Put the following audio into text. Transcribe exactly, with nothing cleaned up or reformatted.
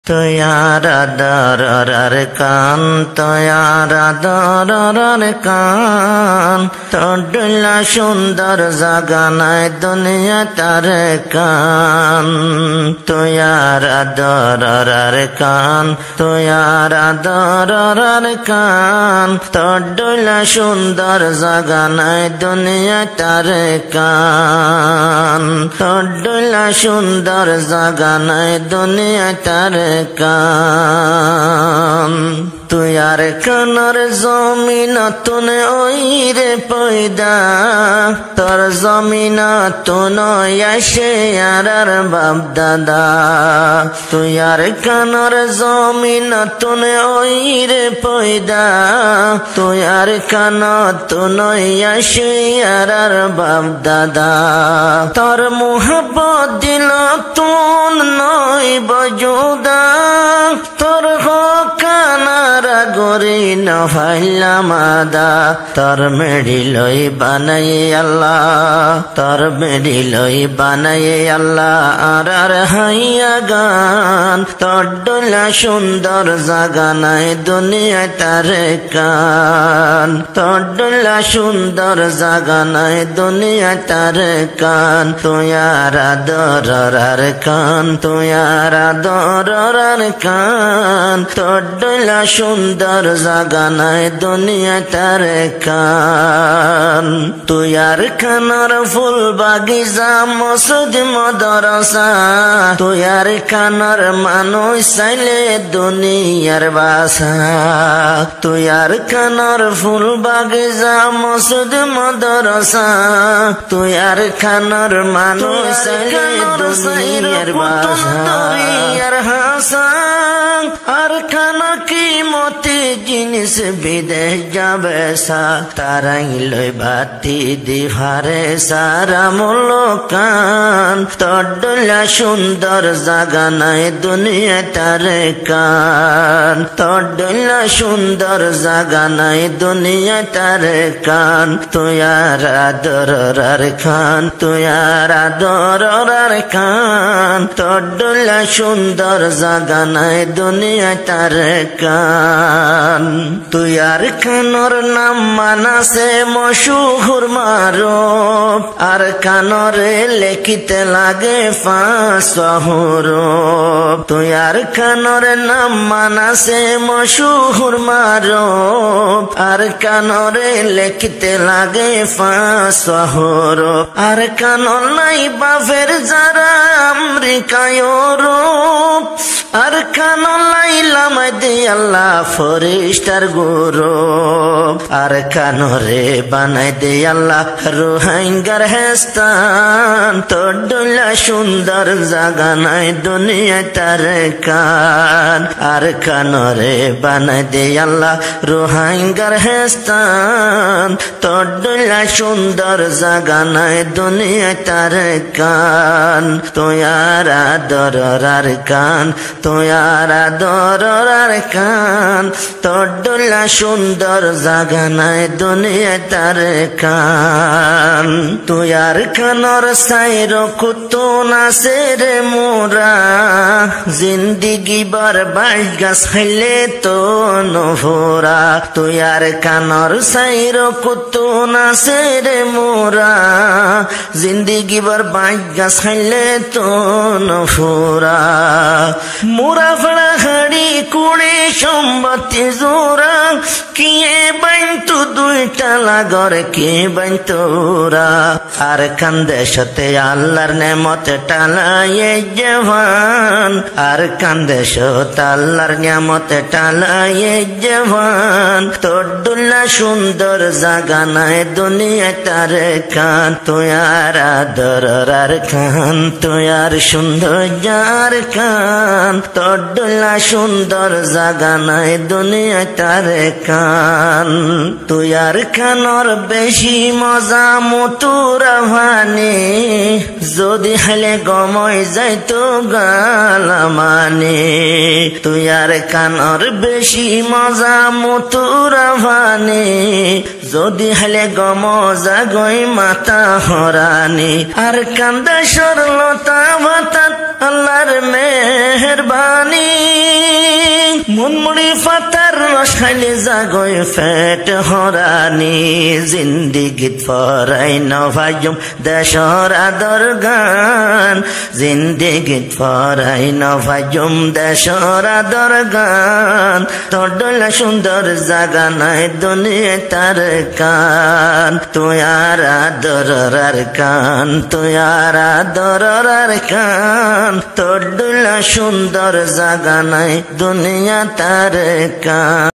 তোয়ারা দরার কান তোয়ারা দরার কান তোডলা সুন্দর জাগানায় দুনিয়া তার কান তোয়ারা দরার কান তোয়ারা দরার কান তোডলা সুন্দর জাগানায় দুনিয়া তার কান তোডলা সুন্দর জাগানায় দুনিয়া তার কান তুয়ার কানর জমিন তুনে ওই রে পয়দা তোর জমিন তুন আসে আর বাপ দাদা তুয়ার কানর জমিন তুনে ওই রে পয়দা তুয়ার কান তুন আসে আর বাপ দাদা তোর মুহাব্বত দিল তুন নয় বজুদা তোর কানারা গরি নফাইলামাদা তোর মেডিলই বানাই আল্লাহ তোর মেডিলই বানাই আল্লাহ আর আর হাইয়া গান তোর ডোলা সুন্দর জাগানায় দুনিয়া তার কান তোর ডোলা সুন্দর জাগানায় দুনিয়া তার কান তোয়ারা দরার কান তোয়ারা দরার কান তোর ডোলা সুন্দর জাগানায় দুনিয়া তার কান তুয়ার কানর ফুল বাগিচা মসজিদ মাদ্রাসা তুয়ার কানর মানুষ চাইলে দুনিয়ার বাসা তুয়ার কানর ফুল বাগিচা মসজিদ মাদ্রাসা তুয়ার কানর মানুষ চাইলে দুনিয়ার বাসা আর খানা কি মতে জিনিস বিদেশ যাবে সা তারাই লই বাতি দিহারে সারা মুলকান তোডলা সুন্দর জাগানায় দুনিয়া তার কান তোডলা সুন্দর জাগানায় দুনিয়া তার কান তুয়ারা দরার খান তুয়ারা দরার কান তোডলা সুন্দর জাগানায় দুনিয়া তার কান তুয়ার কানর নাম মানাসে মশুহুর মারুফ আর কানরে লেখিতে লাগে পাঁচ হরফ তুয়ার কানর নাম মানাসে মশুহুর মারুফ আর কানরে লেখিতে লাগে পাঁচ হরফ আর কানর নাই বাফের যারা আমেরিকায় ইউরোপ আর কানর লাইলাম দে আল্লাহ ফরিস্টার গুরু আর কানরে বানাই দে আল্লাহ রোহিঙ্গার হেস্তান তোডলা সুন্দর জাগানায় দুনিয়া তার কান আর কানরে বানাই দে আল্লাহ রোহিঙ্গার হেস্তান তোডলা সুন্দর জাগানায় দুনিয়া তার কান তোয়ারা দরার কান তোয়ারা দরার কান তোডলা সুন্দর জাগানায় দুনিয়া তার কান তুয়ার কানর সাইর কুতুন আছে রে মোরা জিন্দিগি বরবাদ গাছ খাইলে তো নহরা তুয়ার কানর সাইর কুতুন আছে রে মোরা জিন্দিগি বরবাদ গাছ খাইলে তো নহরা মোরা ফড়া হাড়ি কুড়ে সম্পত্তি জোরা কিয়ে বাইন্তু দুইটা লাগর কে বাইন্তোরা আর কান্দেশতে আল্লাহর নেমতে টালায়ে জওয়ান আর কান্দেশত আল্লাহর নেমতে টালায়ে জওয়ান তোডলা সুন্দর জাগানায় দুনিয়া তার কান তুয়ারা দরার কান তুয়ার সুন্দর যার কান তোডলা সুন্দর সুন্দর জাগা নাই দুনিয়ায় তার কান তুই আর খানোর বেশি মজা মতুরা ভানে যদি হেলে গমই যাইতো গালামানে তুই আর কানোর বেশি মজা মতুরা ভানে যদি হেলে গম জাগই মাতা হরানি আর কান্দা সরলতা ভাতাত আল্লাহর মেহেরবানি মুনমুড়ি ফাতার রস খাইলে জাগই ফেট হরানি জিন্দিগিত ফরাই নভাইম দেশর আদর গান জিন্দিগিত ফরাই নভাইম দেশর আদর গান তোর ডলা সুন্দর জাগা নাই দুনিয়া তার কান তুই আর আদরার কান তুই আর আদরার কান তোর ডলা সুন্দর জাগা নাই দুনিয়া তার কান